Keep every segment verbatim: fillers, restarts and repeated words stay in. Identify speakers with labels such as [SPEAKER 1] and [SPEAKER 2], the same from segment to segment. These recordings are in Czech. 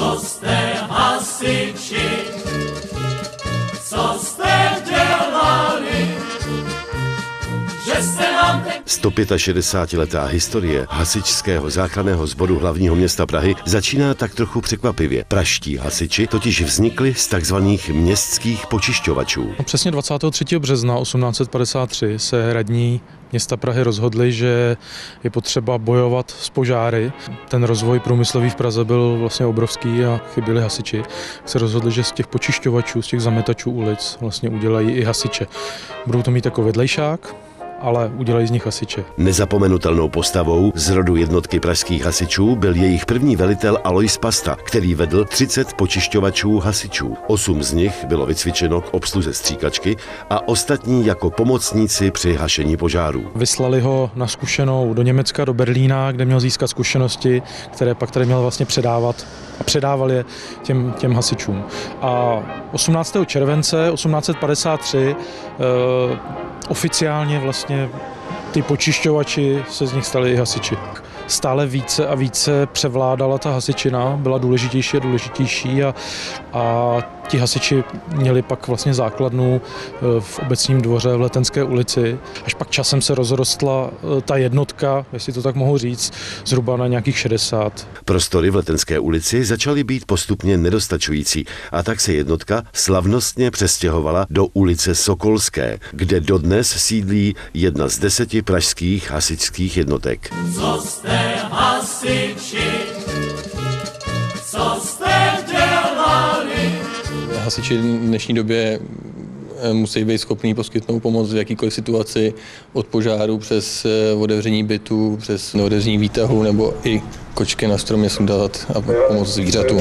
[SPEAKER 1] Co jste hasiči, co jste dělali, že se nám teď...
[SPEAKER 2] sto šedesátiletá historie hasičského záchranného sboru hlavního města Prahy začíná tak trochu překvapivě. Praští hasiči totiž vznikli z takzvaných městských počišťovačů.
[SPEAKER 3] Přesně dvacátého třetího března osmnáct set padesát tři se radní města Prahy rozhodli, že je potřeba bojovat s požáry. Ten rozvoj průmyslový v Praze byl vlastně obrovský a chyběli hasiči. Se rozhodli, že z těch počišťovačů, z těch zametačů ulic vlastně udělají i hasiče. Budou to mít jako vedlejšák, ale udělají z nich hasiče.
[SPEAKER 2] Nezapomenutelnou postavou z rodu jednotky pražských hasičů byl jejich první velitel Alois Pasta, který vedl třicet počišťovačů hasičů. Osm z nich bylo vycvičeno k obsluze stříkačky a ostatní jako pomocníci při hašení požárů.
[SPEAKER 3] Vyslali ho na zkušenou do Německa, do Berlína, kde měl získat zkušenosti, které pak tady měl vlastně předávat a předával je těm, těm hasičům. A osmnáctého července osmnáct set padesát tři eh, oficiálně vlastně ty počišťovači se z nich stali i hasiči. Stále více a více převládala ta hasičina, byla důležitější a důležitější a, a ti hasiči měli pak vlastně základnu v obecním dvoře v Letenské ulici. Až pak časem se rozrostla ta jednotka, jestli to tak mohu říct, zhruba na nějakých šedesát.
[SPEAKER 2] Prostory v Letenské ulici začaly být postupně nedostačující a tak se jednotka slavnostně přestěhovala do ulice Sokolské, kde dodnes sídlí jedna z deseti pražských hasičských jednotek.
[SPEAKER 1] Co jste hasiči, co jste dělali?
[SPEAKER 4] Hasiči v dnešní době musí být schopní poskytnout pomoc v jakýkoliv situaci, od požáru přes otevření bytu, přes otevření výtahu nebo i kočky na stromě sundat a pomoct zvířatům.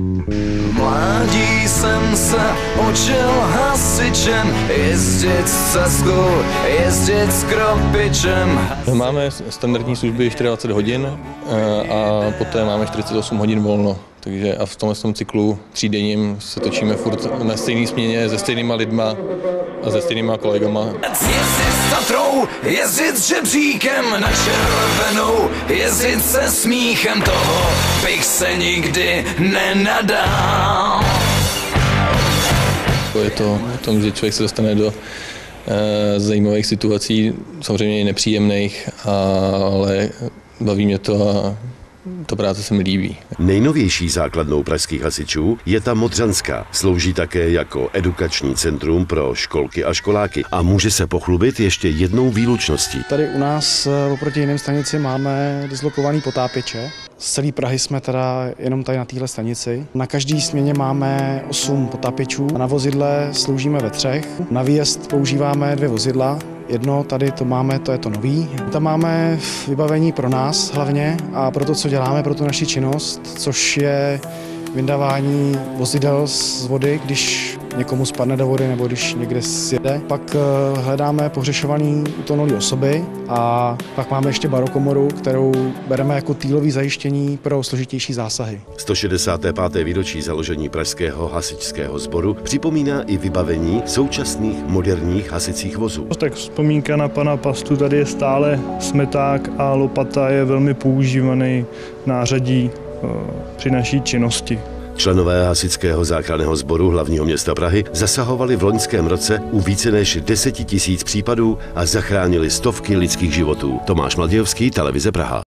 [SPEAKER 5] Mládí jsem se učil hasičem, jezdit s ceskou, jezdit s kropičem.
[SPEAKER 4] Máme standardní služby dvacet čtyři hodin a poté máme čtyřicet osm hodin volno. Takže a v tomhle tom cyklu třídenním se točíme furt na stejné směně se stejnýma lidma a se stejnýma kolegama.
[SPEAKER 5] Jezdit s Tatrou, jezdit s žebříkem na červenou, jezdit se smíchem, toho bych se nikdy nenadal.
[SPEAKER 4] Je to o tom, že člověk se dostane do e, zajímavých situací, samozřejmě i nepříjemných, ale baví mě to a ta práce se mi líbí.
[SPEAKER 2] Nejnovější základnou pražských hasičů je ta Modřanská. Slouží také jako edukační centrum pro školky a školáky a může se pochlubit ještě jednou výlučností.
[SPEAKER 6] Tady u nás oproti jiným stanici máme dislokovaný potápěče. Z celé Prahy jsme teda jenom tady na téhle stanici. Na každé směně máme osm potápěčů. Na vozidle sloužíme ve třech. Na výjezd používáme dvě vozidla. Jedno tady to máme, to je to nový. Tam máme vybavení pro nás hlavně a pro to, co děláme, pro tu naši činnost, což je vyndávání vozidel z vody, když někomu spadne do vody nebo když někde sjede. Pak hledáme pohřešované utonulé osoby a pak máme ještě barokomoru, kterou bereme jako týlové zajištění pro složitější zásahy.
[SPEAKER 2] sto šedesáté páté výročí založení pražského hasičského sboru připomíná i vybavení současných moderních hasicích vozů.
[SPEAKER 7] Tak vzpomínka na pana Pastu, tady je stále smeták a lopata je velmi používaný nářadí při naší činnosti.
[SPEAKER 2] Členové hasičského záchranného sboru hlavního města Prahy zasahovali v loňském roce u více než deseti tisíc případů a zachránili stovky lidských životů. Tomáš Mladějovský, Televize Praha.